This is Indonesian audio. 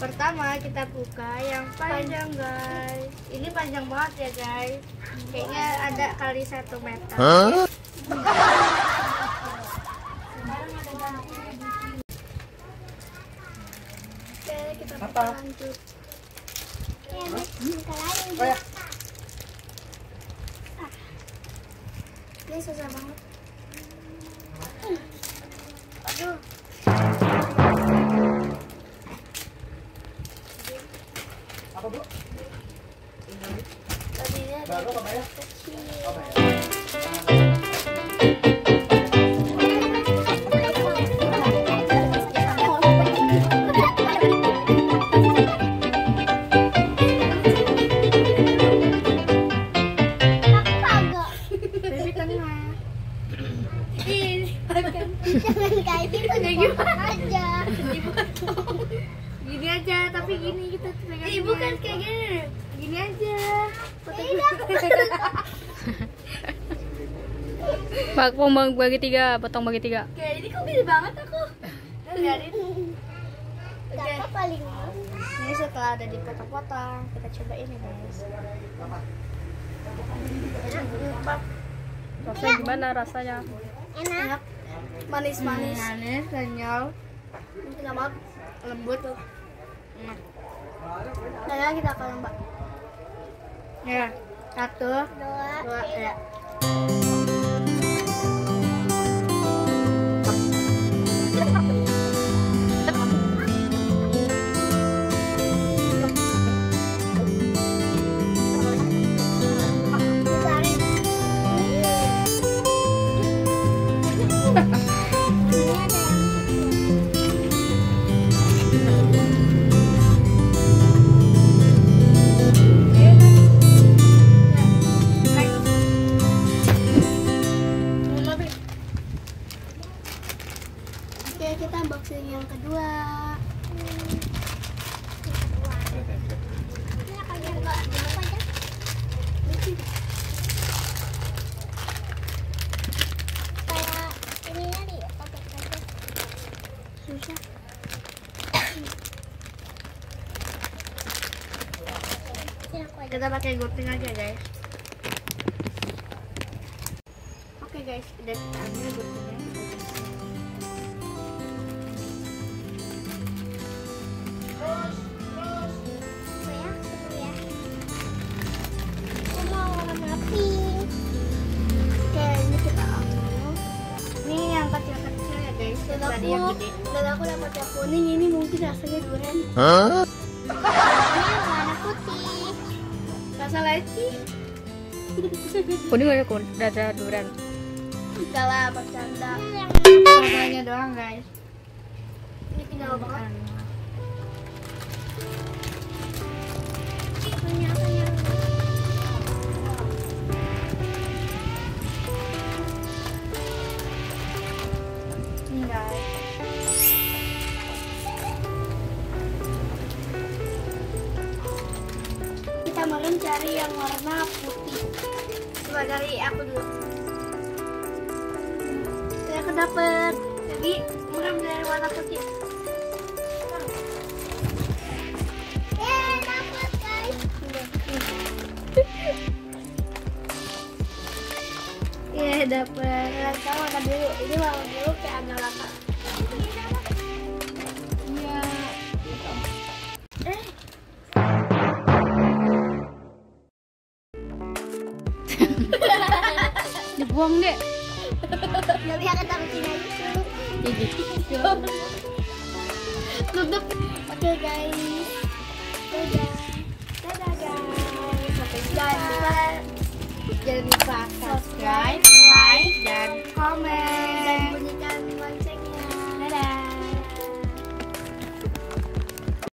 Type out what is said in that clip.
Pertama kita buka yang panjang guys. Ini panjang banget ya guys. Kayaknya ada kali 1 meter. Oke, kita buka lanjut. Ini susah banget. Aduh. Apa bu? Tadinya ada kecil. Jangan kayak gitu aja. Gini aja, tapi gini kita pegang. Ibu kan kayak gini. Gini aja. Potong bagi 3, potong bagi 3. Kayak ini kok gede banget aku. Lihatin. Kakak paling Ini setelah ada dipotong-potong, kita cobain ya guys. Rasanya gimana rasanya? enak. Manis-manis. Manis, kenyal. Enak. Lembut. Sekarang kita akan mbak. Ya, 1, 2, ya. Oke, kita unboxing yang kedua. Susah. Kita pakai gunting aja guys. Oke guys, udah kita ambil guntingnya. Oke, ini kita ambil. Ini yang kecil-kecil ya guys. Yang tadi yang gede. Dan aku dapat yang kuning, ini mungkin rasanya durian. Ini warna putih. Rasa leci. Kuning ada durian. Enggak lah, bercanda. Ini Warnanya doang guys. final banget. Ini guys. Kita mau cari yang warna putih. Coba dari aku dulu. Saya kedapet. Jadi, bukan dari warna putih. Dapet guys. Iya, dapet. Kita warna biru. Ini warna biru kayak agak lama. Iya. Dibuang deh. Tapi akan taruh sini aja dulu. Tutup. Oke guys. Dadah. Dadah guys. Sampai jumpa. Jangan lupa subscribe, like, dan komen. Dan bunyikan loncengnya. Dadah.